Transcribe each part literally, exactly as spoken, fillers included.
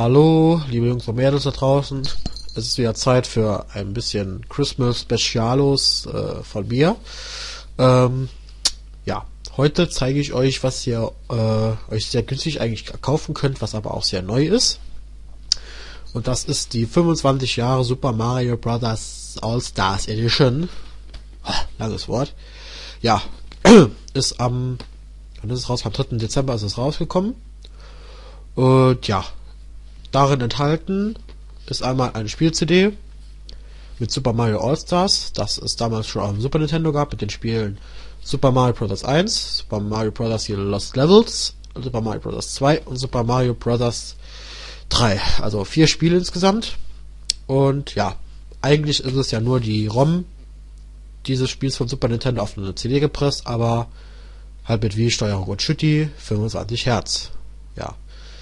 Hallo, liebe Jungs und Mädels da draußen. Es ist wieder Zeit für ein bisschen Christmas Specialos äh, von mir. Ähm, ja, heute zeige ich euch, was ihr äh, euch sehr günstig eigentlich kaufen könnt, was aber auch sehr neu ist. Und das ist die fünfundzwanzig Jahre Super Mario Bros. All-Stars Edition. Langes Wort. Ja, ist am, wann ist es raus? Am dritten Dezember ist es rausgekommen. Und ja, darin enthalten ist einmal eine Spiel-C D mit Super Mario All-Stars, das es damals schon auf dem Super Nintendo gab, mit den Spielen Super Mario Bros. eins, Super Mario Bros. Lost Levels, Super Mario Bros. zwei und Super Mario Bros. drei. Also vier Spiele insgesamt. Und ja, eigentlich ist es ja nur die ROM dieses Spiels von Super Nintendo auf eine C D gepresst, aber halt mit Wii-Steuerung und Schütti, fünfundzwanzig Hertz. Ja.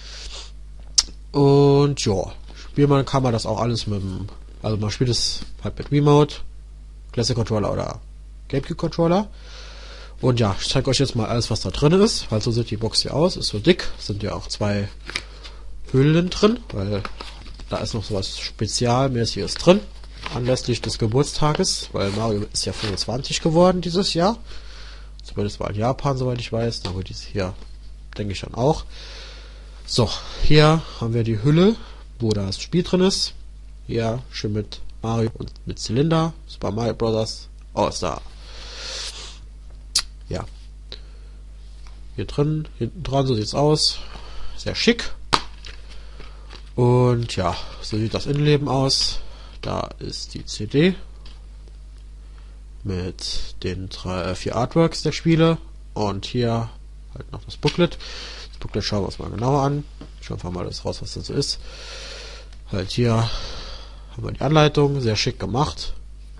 Und ja, spielen kann man das auch alles mit dem, also man spielt es halt mit Remote, Classic Controller oder GameCube Controller. Und ja, ich zeige euch jetzt mal alles, was da drin ist, weil so sieht die Box hier aus, ist so dick, sind ja auch zwei Hüllen drin, weil da ist noch sowas Spezialmäßiges drin, anlässlich des Geburtstages, weil Mario ist ja fünfundzwanzig geworden dieses Jahr, zumindest mal in Japan, soweit ich weiß, aber dieses hier denke ich dann auch. So, hier haben wir die Hülle, wo das Spiel drin ist. Hier schön mit Mario und mit Zylinder, Super Mario Bros. All-Star. Ja. Hier drin, hinten dran, so sieht's aus. Sehr schick. Und ja, so sieht das Innenleben aus. Da ist die C D mit den drei, vier Artworks der Spiele. Und hier halt noch das Booklet. Das Booklet schauen wir uns mal genauer an. Schauen wir mal das raus, was das so ist. Halt hier haben wir die Anleitung, sehr schick gemacht.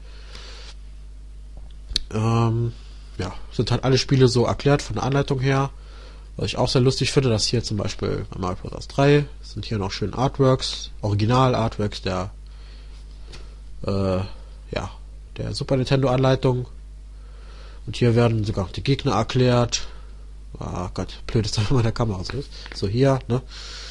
Ähm, ja, sind halt alle Spiele so erklärt von der Anleitung her. Was ich auch sehr lustig finde, dass hier zum Beispiel bei Mario Bros. drei sind hier noch schön Artworks, Original-Artworks der äh, ja, der Super Nintendo Anleitung. Und hier werden sogar noch die Gegner erklärt. Ah oh Gott, blöd ist, dass meine Kamera so ist. So hier, ne?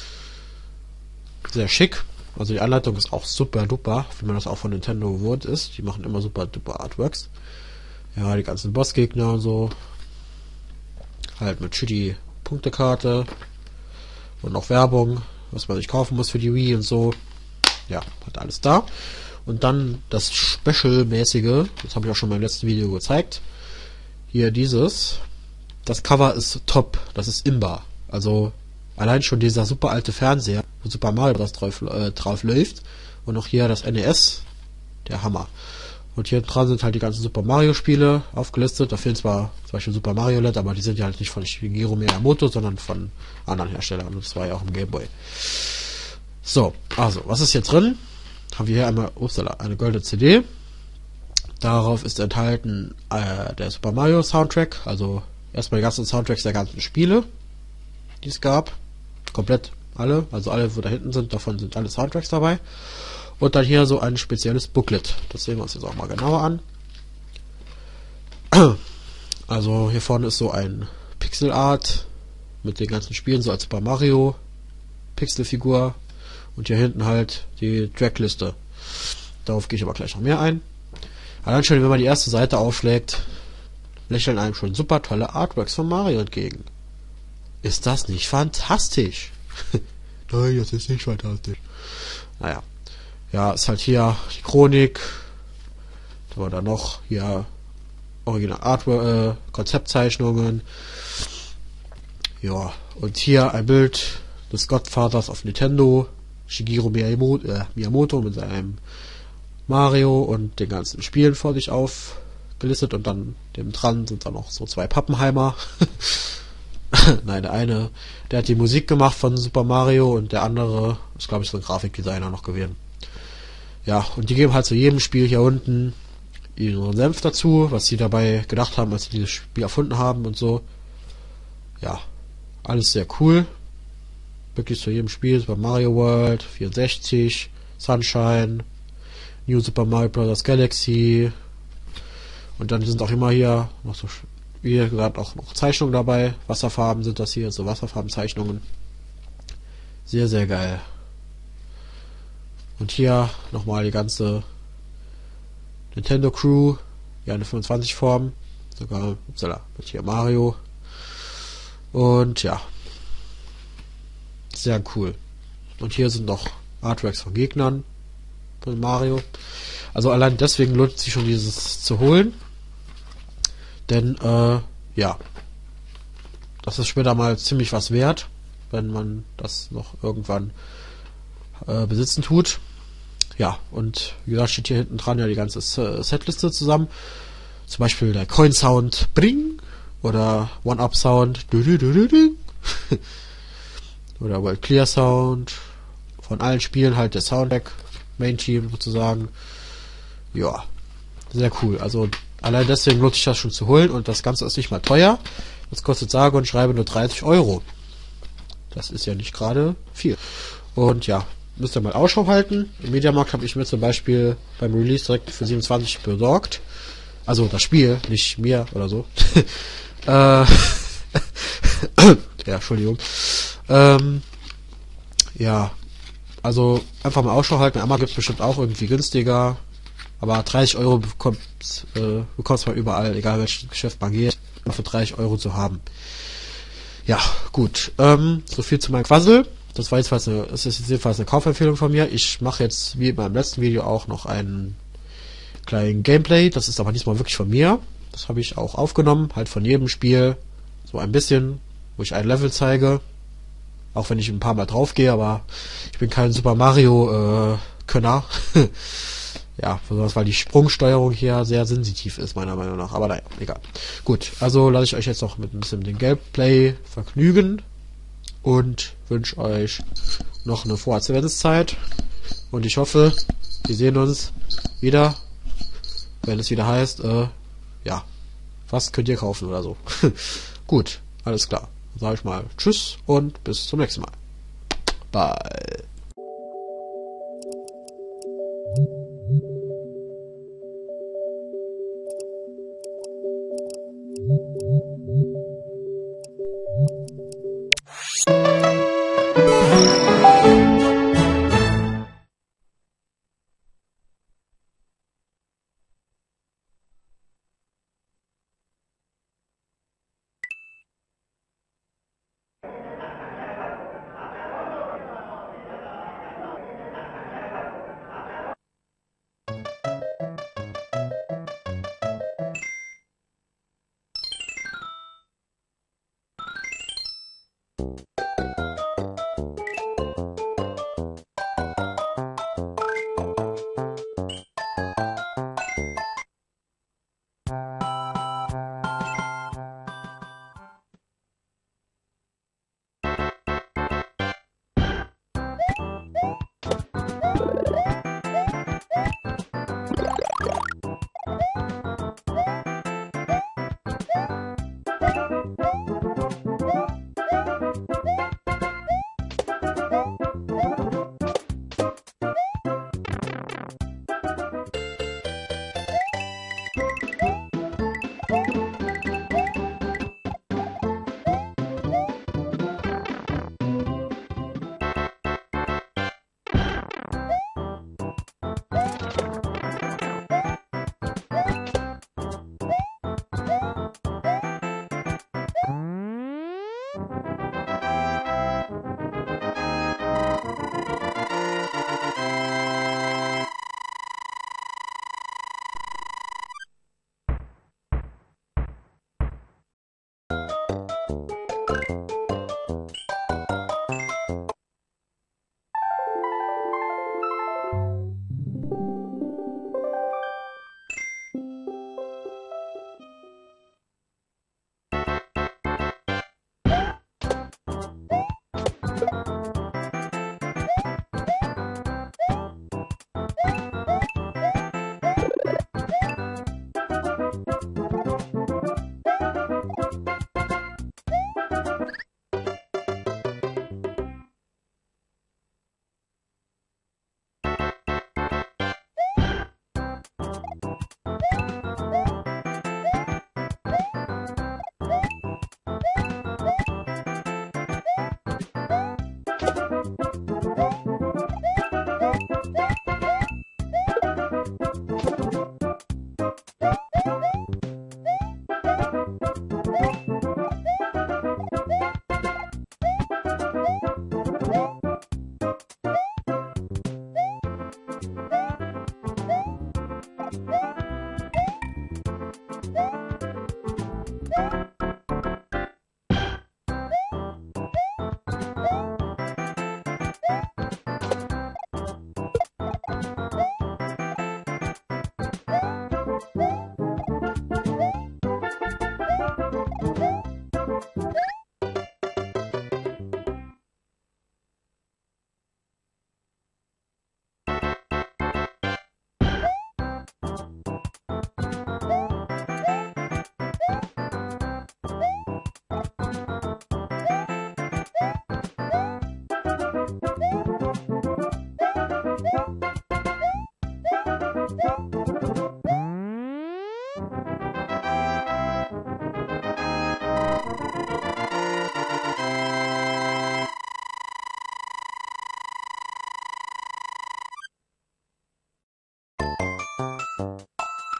Sehr schick. Also die Anleitung ist auch super duper, wie man das auch von Nintendo gewohnt ist. Die machen immer super duper Artworks. Ja, die ganzen Bossgegner und so. Halt mit shitty Punktekarte. Und noch Werbung, was man sich kaufen muss für die Wii und so. Ja, hat alles da. Und dann das Special-mäßige, das habe ich auch schon in meinem letzten Video gezeigt. Hier dieses. Das Cover ist top, das ist imbar. Also allein schon dieser super alte Fernseher, wo Super Mario Bros. drauf, äh, drauf läuft. Und auch hier das N E S, der Hammer. Und hier dran sind halt die ganzen Super Mario Spiele aufgelistet. Da fehlen zwar zum Beispiel Super Mario Land, aber die sind ja halt nicht von Shigeru Miyamoto, sondern von anderen Herstellern. Und das war ja auch im Game Boy. So, also, was ist hier drin? Haben wir hier einmal, upsala, eine goldene C D. Darauf ist enthalten äh, der Super Mario Soundtrack, also erstmal die ganzen Soundtracks der ganzen Spiele, die es gab. Komplett alle, also alle, wo da hinten sind, davon sind alle Soundtracks dabei. Und dann hier so ein spezielles Booklet. Das sehen wir uns jetzt auch mal genauer an. Also hier vorne ist so ein Pixel Art mit den ganzen Spielen, so als Super Mario Pixelfigur. Und hier hinten halt die Trackliste. Darauf gehe ich aber gleich noch mehr ein. Allein schon, wenn man die erste Seite aufschlägt, lächeln einem schon super tolle Artworks von Mario entgegen. Ist das nicht fantastisch? Nein, das ist nicht fantastisch. Naja. Ja, ist halt hier die Chronik. Da war da noch hier Original Artwork, äh, Konzeptzeichnungen. Ja, und hier ein Bild des Godfathers of Nintendo, Shigeru Miyamoto, äh, Miyamoto mit seinem Mario und den ganzen Spielen vor sich aufgelistet, und dann dem dran sind da noch so zwei Pappenheimer. Nein, der eine, der hat die Musik gemacht von Super Mario, und der andere ist, glaube ich, so ein Grafikdesigner noch gewesen. Ja, und die geben halt zu jedem Spiel hier unten ihren Senf dazu, was sie dabei gedacht haben, als sie dieses Spiel erfunden haben und so. Ja, alles sehr cool. Wirklich zu jedem Spiel, Super Mario World, vierundsechzig, Sunshine, New Super Mario Bros. Galaxy. Und dann sind auch immer hier noch so, wie gesagt, auch noch Zeichnungen dabei. Wasserfarben sind das hier, so Wasserfarbenzeichnungen. Sehr, sehr geil. Und hier nochmal die ganze Nintendo Crew, ja eine fünfundzwanzig Form, sogar upsala, mit hier Mario. Und ja, sehr cool. Und hier sind noch Artworks von Gegnern von Mario. Also allein deswegen lohnt es sich schon, dieses zu holen. Denn, äh, ja, das ist später mal ziemlich was wert, wenn man das noch irgendwann äh, besitzen tut. Ja, und wie gesagt, steht hier hinten dran ja die ganze Setliste zusammen. Zum Beispiel der Coin Sound Bring oder One-Up Sound oder World Clear Sound. Von allen Spielen halt der Soundtrack, Main Team sozusagen. Ja, sehr cool. Also allein deswegen lohnt sich das schon zu holen und das Ganze ist nicht mal teuer. Das kostet sage und schreibe nur dreißig Euro. Das ist ja nicht gerade viel. Und ja, müsst ihr mal Ausschau halten. Im Mediamarkt habe ich mir zum Beispiel beim Release direkt für siebenundzwanzig besorgt. Also das Spiel, nicht mir oder so. äh, ja, Entschuldigung. Ähm, ja, also einfach mal Ausschau halten. Amazon gibt bestimmt auch irgendwie günstiger. Aber dreißig Euro bekommt äh, bekommst man überall, egal welches Geschäft man geht, für dreißig Euro zu haben. Ja, gut. Ähm, so viel zu meinem Quassel. Das war jetzt fast eine, das ist jetzt jedenfalls eine Kaufempfehlung von mir. Ich mache jetzt, wie in meinem letzten Video, auch noch einen kleinen Gameplay. Das ist aber diesmal wirklich von mir. Das habe ich auch aufgenommen, halt von jedem Spiel so ein bisschen, wo ich ein Level zeige. Auch wenn ich ein paar Mal drauf gehe, aber ich bin kein Super Mario äh, Könner. Ja, besonders weil die Sprungsteuerung hier sehr sensitiv ist, meiner Meinung nach. Aber naja, egal. Gut, also lasse ich euch jetzt noch mit ein bisschen dem Gameplay vergnügen und wünsche euch noch eine Voradventszeit. Und ich hoffe, wir sehen uns wieder, wenn es wieder heißt, äh, ja, was könnt ihr kaufen oder so. Gut, alles klar. Dann sage ich mal Tschüss und bis zum nächsten Mal. Bye.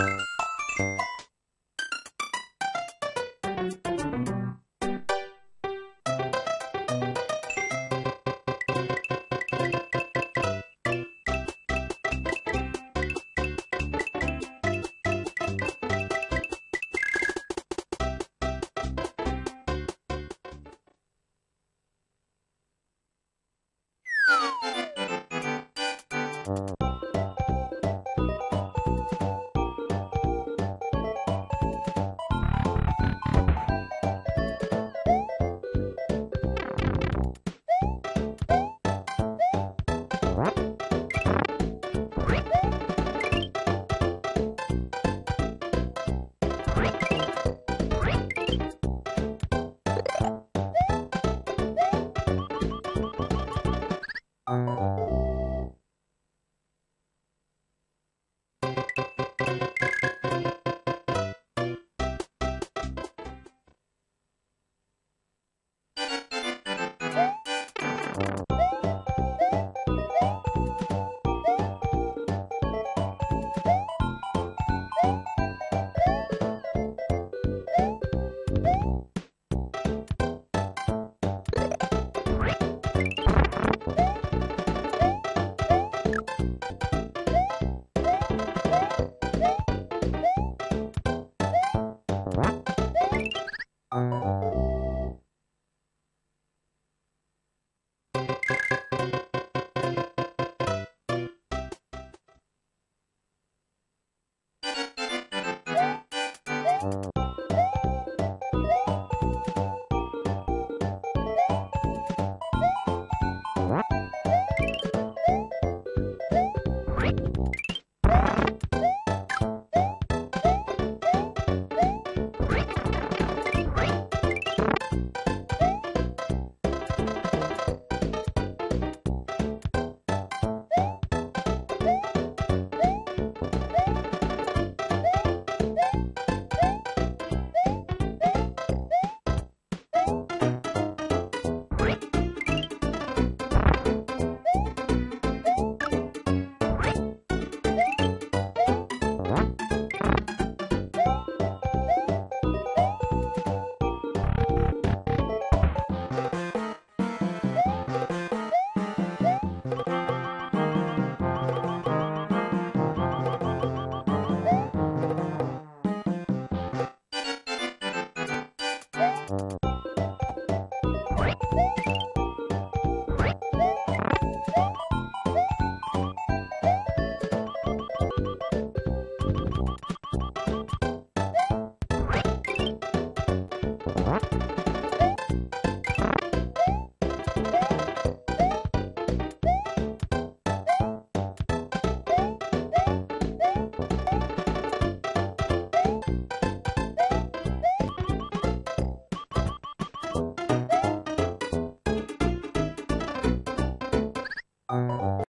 you